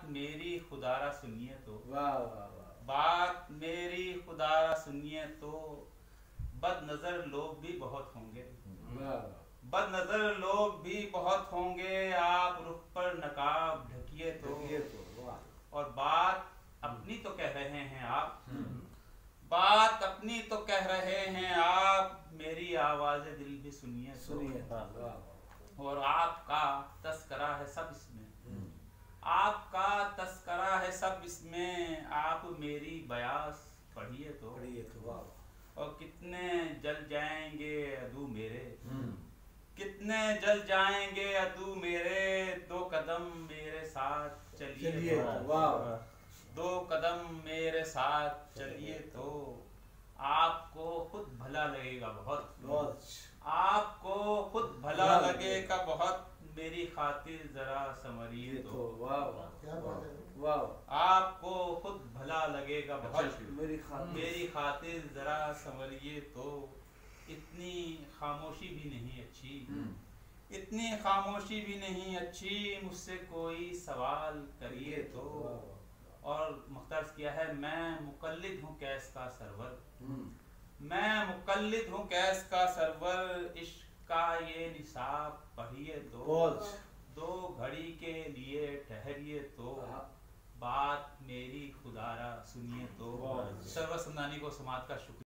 मेरी खुदारा सुनिए तो। वाह वाह वाह। बात मेरी खुदारा सुनिए तो, बदनजर लोग भी बहुत होंगे। वाह। बदनजर लोग भी बहुत होंगे, आप रुख पर नकाब ढकिए तो। वाह। और बात अपनी तो कह रहे हैं आप, बात अपनी तो कह रहे हैं आप, मेरी आवाज़ दिल भी सुनिए तो। और आपका तस्करा है सब इसमें, आपका तस्करा है सब इसमें, आप मेरी बयास पढ़िए तो। और कितने जल जाएंगे अदू मेरे, कितने जल जाएंगे अदू मेरे, दो कदम मेरे साथ चलिए तो। दो कदम मेरे साथ चलिए तो, आपको खुद भला लगेगा बहुत, आपको खुद भला लगेगा बहुत, मेरी खातिर जरा संवरिए तो। वाह। आपको खुद भला लगेगा बहुत, मेरी खातिर जरा संवरिए तो। इतनी खामोशी भी नहीं अच्छी, इतनी खामोशी भी नहीं अच्छी, मुझसे कोई सवाल करिए तो। और मुख्तार किया है, मैं मुकल्लिद हूँ कैस का सरवर, मैं मुकल्लिद हूँ कैस का सरवर, इश्क का ये निसाब पढ़िए तो। दो घड़ी के लिए ठहरिए तो, बात मेरी खुदारा सुनिए तो। सर्व संदानी को समाज का शुक्रिया।